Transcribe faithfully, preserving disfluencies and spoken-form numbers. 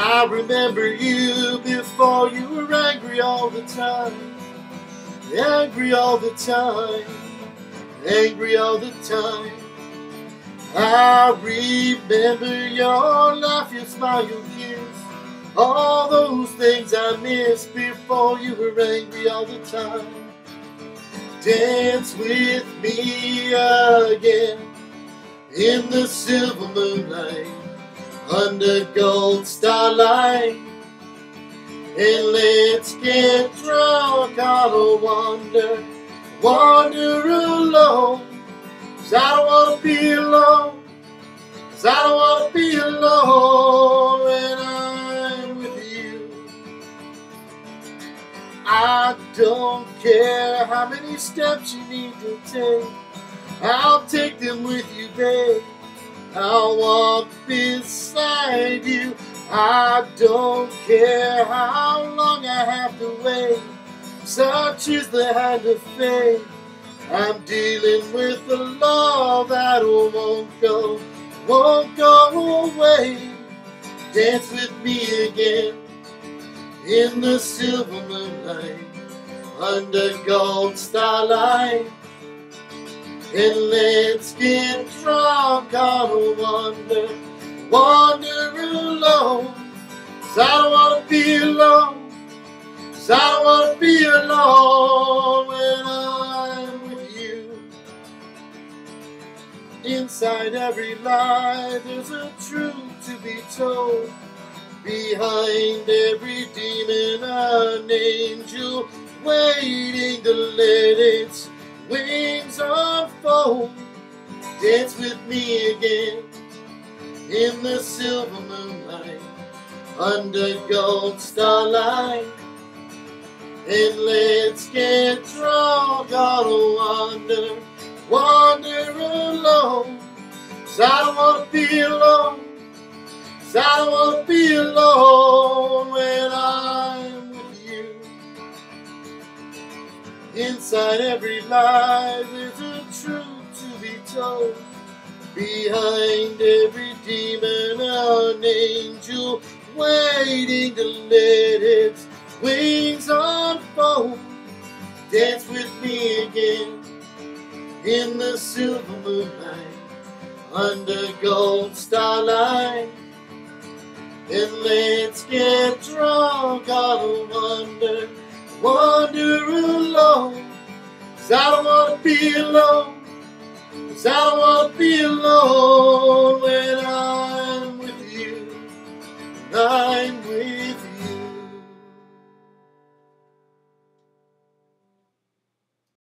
I remember you before you were angry all the time. Angry all the time. Angry all the time. I remember your laugh, your smile, your kiss. All those things I missed before you were angry all the time. Dance with me again in the silver moonlight, under gold starlight, and let's get drunk on a wander, wander alone. 'Cause I don't wanna be alone, 'cause I don't wanna be alone when I'm with you. I don't care how many steps you need to take, I'll take them with you, babe. I'll walk beside you. I don't care how long I have to wait. Such is the hand of fate. I'm dealing with a love that won't go, won't go away. Dance with me again in the silver moonlight, under gold starlight, and let's get drunk on a wander, wander alone. 'Cause I don't wanna be alone, 'cause I don't wanna be alone when I'm with you. Inside every lie there's a truth to be told. Behind every demon an angel waiting to let its wings unfold. Dance with me again in the silver moonlight, under gold starlight, and let's get drunk on a wander, wander alone. 'Cause I don't wanna be alone, 'cause I don't wanna be alone when I'm with you. Inside every lie there's a truth to be told. Behind every demon an angel waiting to let its wings unfold. Dance with me again in the silver moonlight, under gold starlight, and let's get drunk on a wander, wander alone. 'Cause I don't wanna be alone, 'cause I don't wanna be alone when I'm with you, when I'm with you.